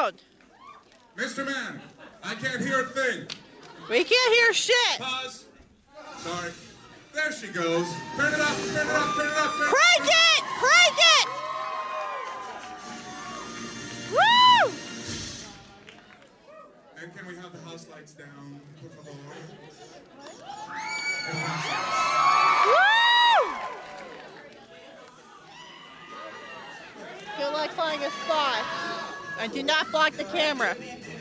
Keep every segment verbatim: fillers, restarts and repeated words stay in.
sound. Mister Man, I can't hear a thing. We can't hear shit. Pause. Sorry. There she goes. Turn it up, turn it up, turn it up, turn Crank it up. it! Crank it! Woo! And can we have the house lights down, por favor? Woo! Feel like flying a spy. And do not block the camera.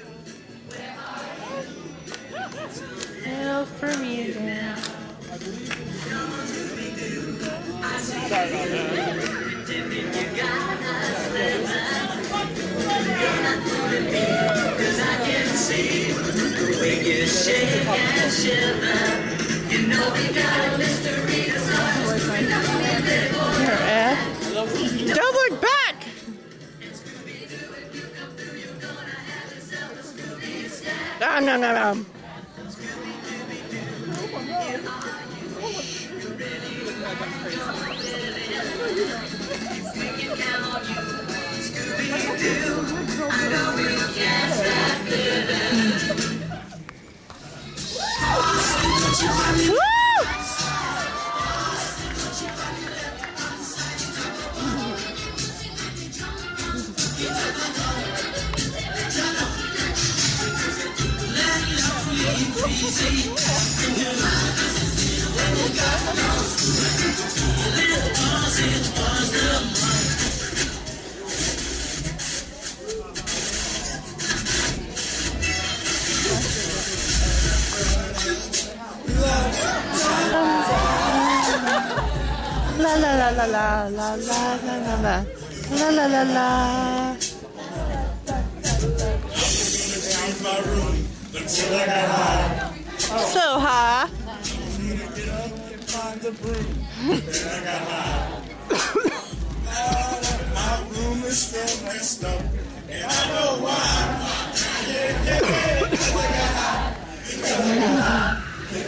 Help from you now. Don't look back! No, no, no, no. La la la la la la la la la la la la la la. So high. My room is still messed up, and I know why. Yeah, yeah, yeah.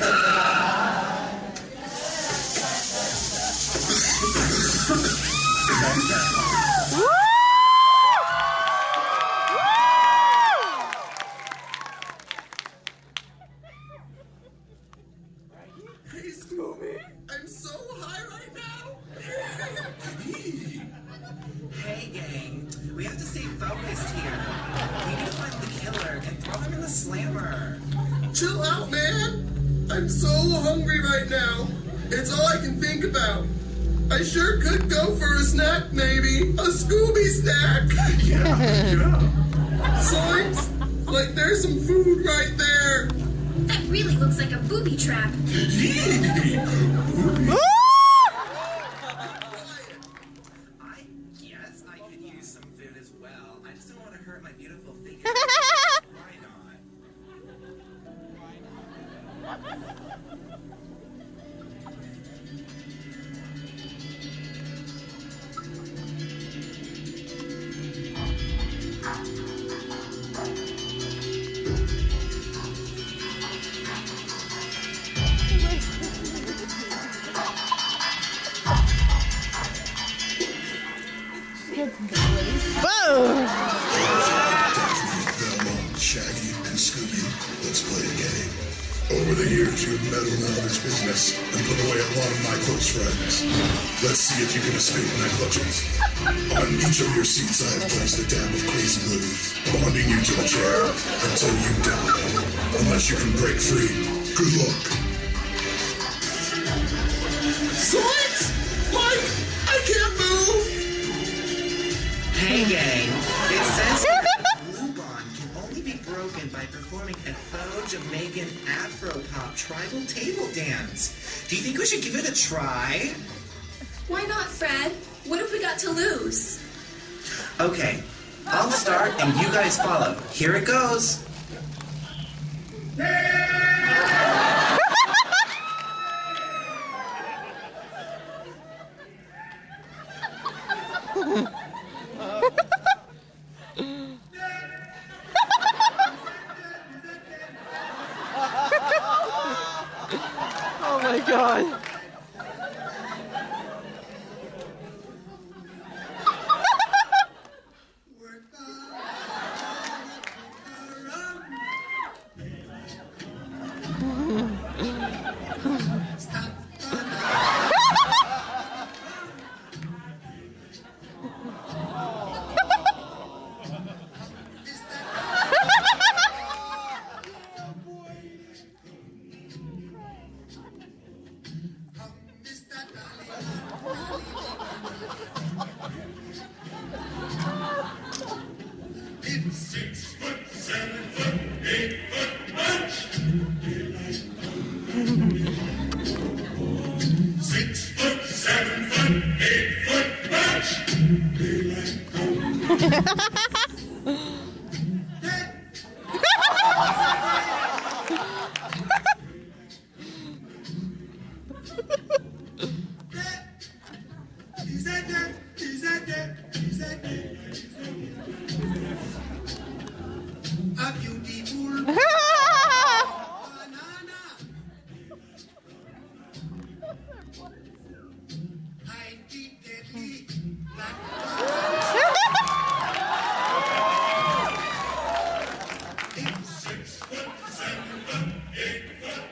Hey, Scooby, I'm so high right now. Hey, gang. We have to stay focused here. We need to find the killer and throw him in the slammer. Chill out, man. I'm so hungry right now. It's all I can think about. I sure could go for a snack, maybe. A Scooby snack. Yeah, yeah. Zoinks! Like there's some food right there. That really looks like a booby trap. I guess I could use some food as well. I just don't want to hurt my beautiful figure. Why not? Whoa! Shaggy and Scooby, let's play a game. Over the years, you've meddled in others' business and put away a lot of my close friends. Let's see if you can escape my clutches. On each of your seats, I have placed a dab of crazy glue, bonding you to the chair until you die. Unless you can break free. Good luck. Zoinks! Mike, I can't move. Hey, gang. It says here that the glue bond can only be broken by performing a faux Jamaican Afro-pop tribal table dance. Do you think we should give it a try? Why not, Fred? What have we got to lose? Okay, I'll start and you guys follow. Here it goes. Oh my god. Six foot, seven foot, eight foot bunch. Six foot, seven foot, eight foot bunch. Daylight come. Is that that? Is that that? Is that that? A beautiful banana. I keep deadly black. Six foot, seven foot, eight foot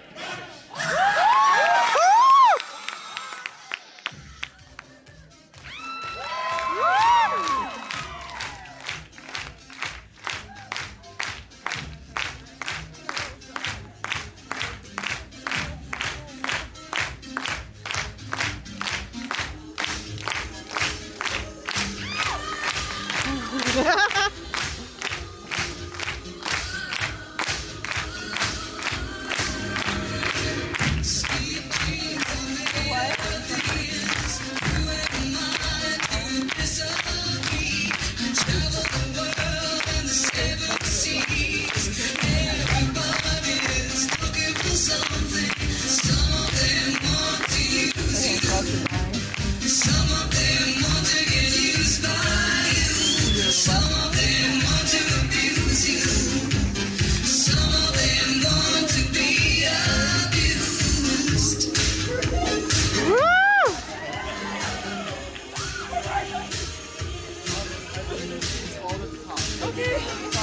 Okay.